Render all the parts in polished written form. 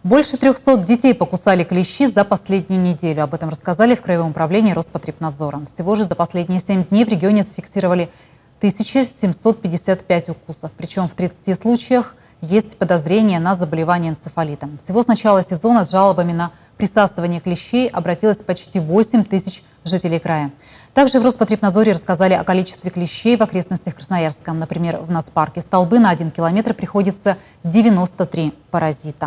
Больше 300 детей покусали клещи за последнюю неделю. Об этом рассказали в Краевом управлении Роспотребнадзора. Всего же за последние 7 дней в регионе зафиксировали 1755 укусов. Причем в 30 случаях есть подозрение на заболевание энцефалитом. Всего с начала сезона с жалобами на присасывание клещей обратилось почти 8 тысяч жителей края. Также в Роспотребнадзоре рассказали о количестве клещей в окрестностях Красноярска. Например, в нацпарке Столбы на 1 километр приходится 93 паразита.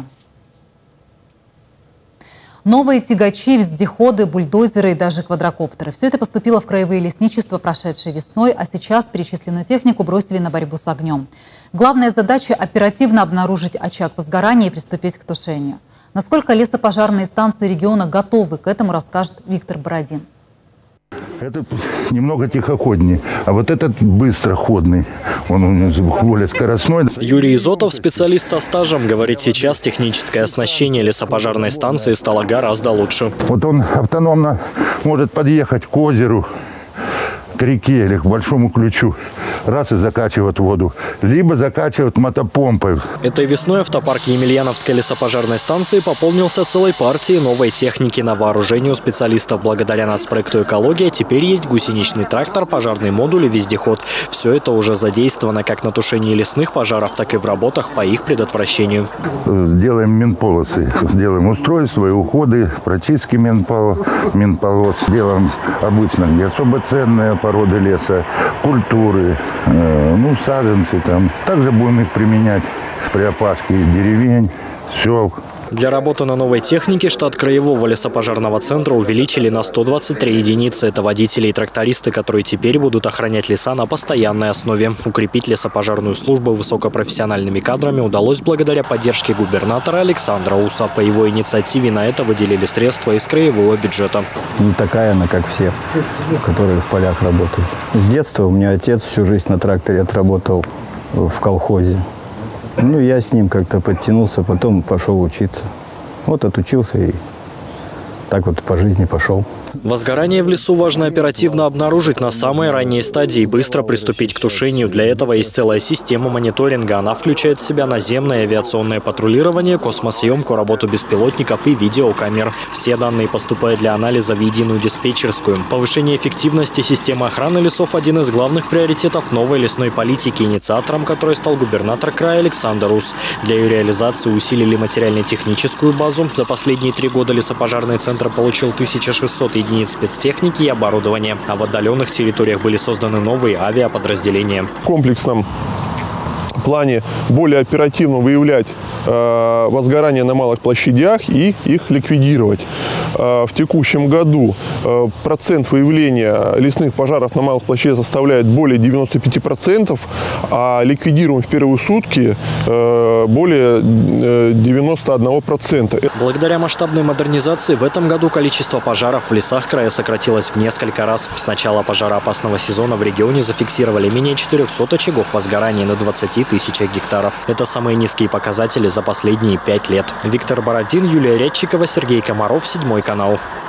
Новые тягачи, вездеходы, бульдозеры и даже квадрокоптеры. Все это поступило в краевые лесничества прошедшей весной, а сейчас перечисленную технику бросили на борьбу с огнем. Главная задача – оперативно обнаружить очаг возгорания и приступить к тушению. Насколько лесопожарные станции региона готовы к этому, расскажет Виктор Бородин. Этот немного тихоходнее, а вот этот быстроходный, он более скоростной. Юрий Изотов, специалист со стажем, говорит, сейчас техническое оснащение лесопожарной станции стало гораздо лучше. Вот он автономно может подъехать к озеру, к реке или к большому ключу, раз и закачивать воду, либо закачивать мотопомпой. Этой весной автопарк Емельяновской лесопожарной станции пополнился целой партией новой техники на вооружении у специалистов. Благодаря нацпроекту «Экология» теперь есть гусеничный трактор, пожарный модуль и вездеход. Все это уже задействовано как на тушении лесных пожаров, так и в работах по их предотвращению. Сделаем минполосы, сделаем устройства и уходы, прочистки минполос. Делаем обычно не особо ценные породы леса, культуры, саженцы там. Также будем их применять при опашке деревень, сел. Для работы на новой технике штат Краевого лесопожарного центра увеличили на 123 единицы. Это водители и трактористы, которые теперь будут охранять леса на постоянной основе. Укрепить лесопожарную службу высокопрофессиональными кадрами удалось благодаря поддержке губернатора Александра Уса. По его инициативе на это выделили средства из краевого бюджета. Не такая она, как все, которые в полях работают. С детства у меня отец всю жизнь на тракторе отработал в колхозе. Я с ним как-то подтянулся, потом пошел учиться. Вот отучился и так вот по жизни пошел. Возгорание в лесу важно оперативно обнаружить на самой ранней стадии и быстро приступить к тушению. Для этого есть целая система мониторинга. Она включает в себя наземное авиационное патрулирование, космосъемку, работу беспилотников и видеокамер. Все данные поступают для анализа в единую диспетчерскую. Повышение эффективности системы охраны лесов – один из главных приоритетов новой лесной политики, инициатором которой стал губернатор края Александр Ус. Для ее реализации усилили материально-техническую базу. За последние 3 года лесопожарный центр получил 1600 единиц спецтехники и оборудования, а в отдаленных территориях были созданы новые авиаподразделения. В комплексном плане более оперативно выявлять возгорания на малых площадях и их ликвидировать. В текущем году процент выявления лесных пожаров на малых площадях составляет более 95%, а ликвидируем в первые сутки более 91%. Благодаря масштабной модернизации в этом году количество пожаров в лесах края сократилось в несколько раз. С начала пожароопасного сезона в регионе зафиксировали менее 400 очагов возгорания на 20 тысячах гектаров. Это самые низкие показатели за последние 5 лет. Виктор Бородин, Юлия Рядчикова, Сергей Комаров, 7 канал.